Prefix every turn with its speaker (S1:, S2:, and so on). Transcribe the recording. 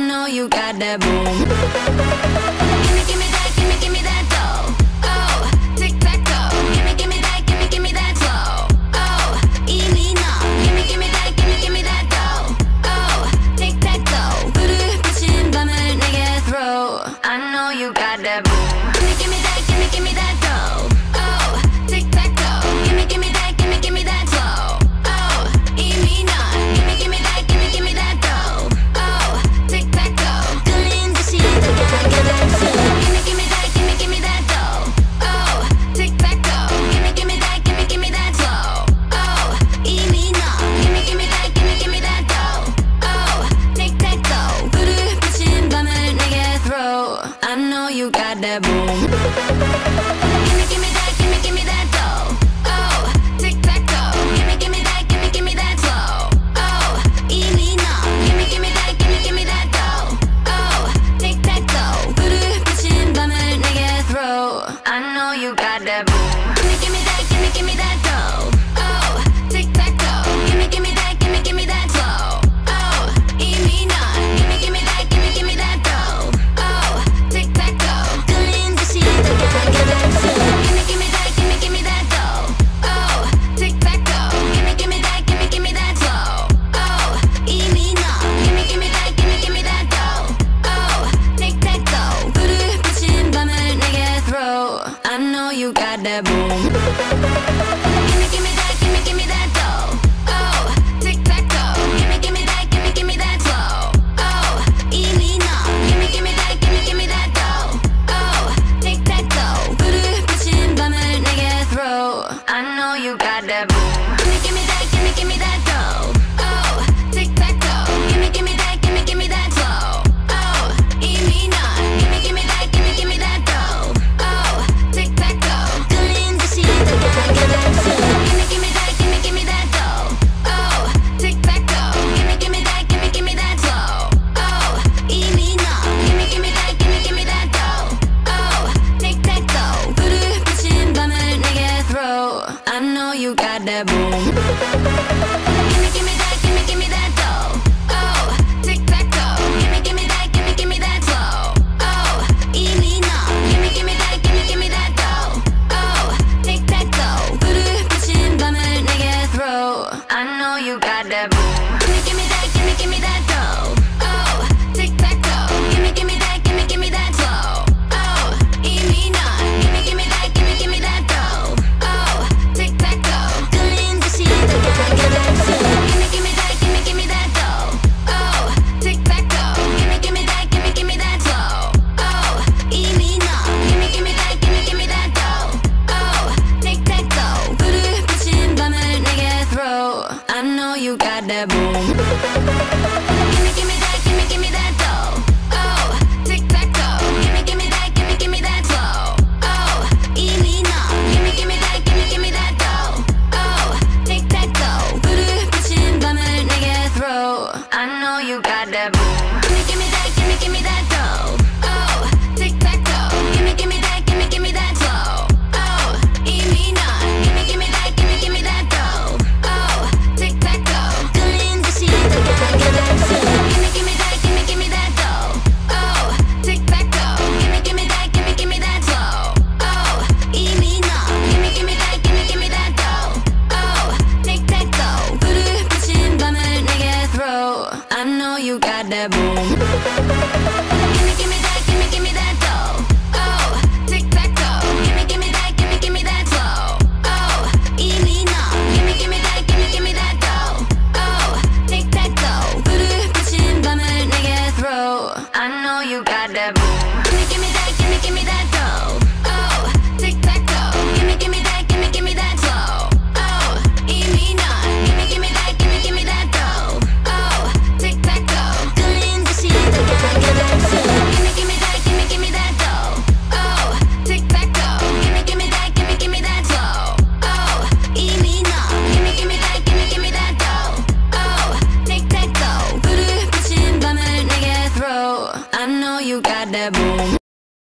S1: know you got that boom. Give me that dough. Oh, tic tac toe. Give me that, give me that slow. Oh, 이미 너. Give me that dough. Oh, tic tac toe. 불을 붙인 밤을 내게 throw. I know you got that boom. Give me that dough. Oh, tic tac toe. Give me that slow. Oh, 이미 너. Give me that dough. Oh, tic tac toe. 끌린 듯이 다가가게 됐어. Give me that dough. Oh, tic tac toe. Give me that slow. Oh, 이미 너. Give me that dough. Oh, tic tac toe. 불을 붙인 밤을 내게 throw. I know you got that boom. Give me that dough. Oh, tic tac toe. Give me that slow. Oh, 이미 너. Give me that dough. Oh, tic tac toe. 불을 붙인 밤을 내게 throw. I know you got that boom. Give me that dough. Oh, tic tac toe. Give me that slow. Oh, 이미 너. Give me that dough. Oh, tic tac toe. 끌린 듯이 다가가게 됐어. Give me that dough. Oh, tic tac toe. Give me that slow. Oh, 이미 너. Give me that dough. Oh, tic tac toe. 불을 붙인 밤을 내게 throw. I know you got that boom. Give me that dough. Oh, tic tac toe. Give me that slow. Oh, 이미 너. Give me that dough. Oh, tic tac toe. 불을 붙인 밤을 내게 throw. I know you got that boom. Give me that dough. Oh, tic tac toe. Give me that slow. Oh, 이미 너. Give me that dough. Oh, tic tac toe. 끌린 듯이 다가가게 됐어. Give me that dough. Oh, tic tac toe. Give me that slow. Oh, 이미 너. Give me that dough. Oh, tic tac toe. 불을 붙인 밤을 내게 throw. I know you got that boom. Give me that dough. Oh, tic tac toe. Give me that slow. Oh, 이미 너. Give me that dough. Oh, tic tac toe. 불을 붙인 밤을 내게 throw. I know you got that boom. Give me that dough. Oh, tic tac toe. Give me that slow. Oh, 이미 너. Give me that dough. Oh, tic tac toe. 끌린 듯이 다가가게 됐어. Give me that dough. Oh, tic tac toe. Give me that slow. Oh, 이미 너. Give me that dough. Oh, tic tac toe. 불을 붙인 밤을 내게 throw. I know you got that boom. Give me that dough. Oh, tic tac toe. Give me that slow. Oh, 이미 너. Give me that dough. Oh, tic tac toe. 불을 붙인 밤을 내게 throw. I know you got that boom. Give me that dough. Oh, tic tac toe. Give me that slow. Oh, 이미 너. Give me that dough. Oh, tic tac toe. 불을 붙인 밤을 내게 throw. I know you got that boom. Give me that dough. Oh, tic tac toe. Give me that slow. Oh, 이미 너. Give me that dough. Oh, tic tac toe. 불을 붙인 밤을 내게 throw. I know you got that boom. 끌린 듯이 다가가게 됐어. Give me that dough. Oh, tic tac toe. Give me that slow. Oh, 이미 너. Give me that dough. Oh, tic tac toe. 불을 붙인 밤을 내게 throw. I know you got that boom. Give me that